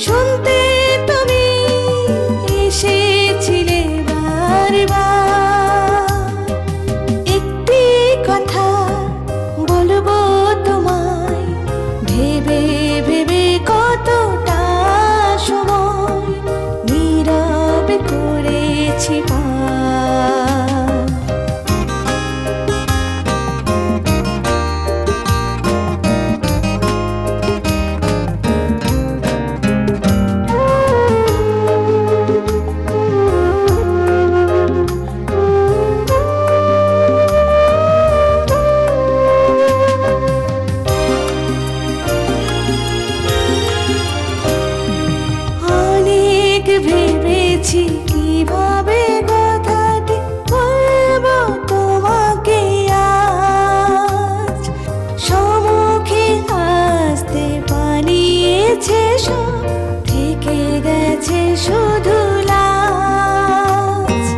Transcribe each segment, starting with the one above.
শুনতে তুমি এসেছিলে বারবার। একটি কথা বলবো তোমায়, ভেবে ভেবে কতটা সময় নীরবে করেছি পার। ভেবেছি কিভাবে কথাটি বলবো তোমাকে আজ, সম্মুখে আসতে পালিয়েছে সব, থেকে গেছে শুধু লাজ।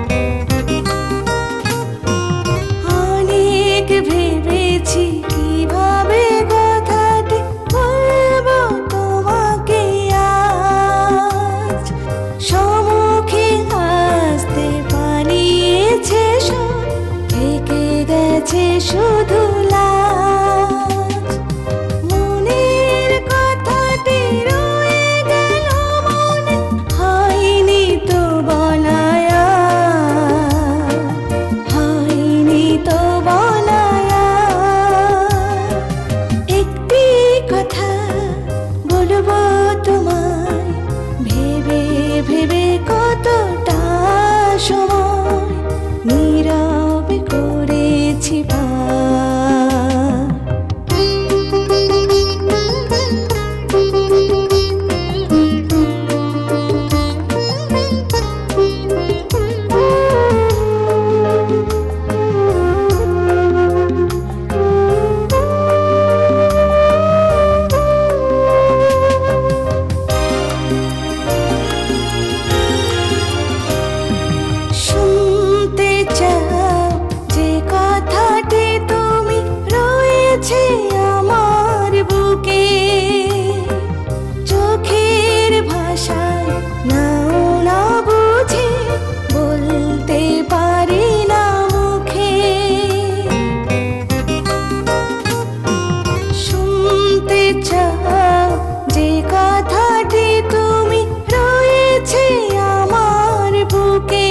অনেক ভেবেছি কিভাবে কথাটি বলবো তোমাকে আজ, সম্মুখে আসতে পালিয়েছে সব, থেকে গেছে শুধু লাজ। মনের কথাটি রয়ে গেল মনে, হয়নি তো বলায়া, হয়নি তো বলায়া। একটি কথা বলবো তোমায়, ভেবে ভেবে কতটা সময় নীরবে করেছি পার। শুনতে চাও যে কথাটি তুমি, রয়েছে আমার বুকে, চোখের ভাষায় নাও না বুঝে বলতে পারি না মুখে। শুনতে চাও যে কথাটি তুমি, রয়েছে আমার বুকে,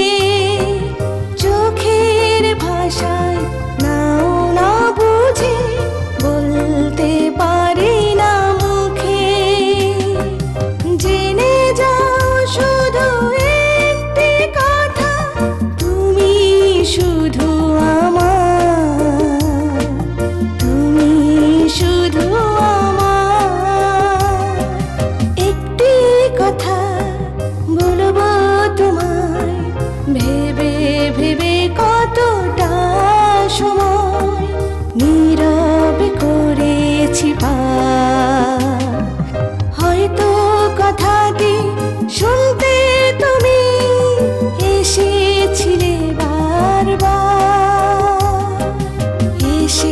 চোখের ভাষায় নাও না বুঝে বলতে পারি না মুখে। জেনে যাও শুধু একটি কথা, তুমি শুধু আমার, তুমি শুধু আমার। একটি কথা বলবো তোমায়, ভেবে ভেবে কতটা সময় নীরবে করেছি পার। হয়তো কথাটি শুনতে তুমি এসেছিলে বারবার,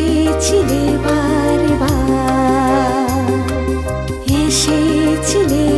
এসেছিলে বারবার, এসেছিলে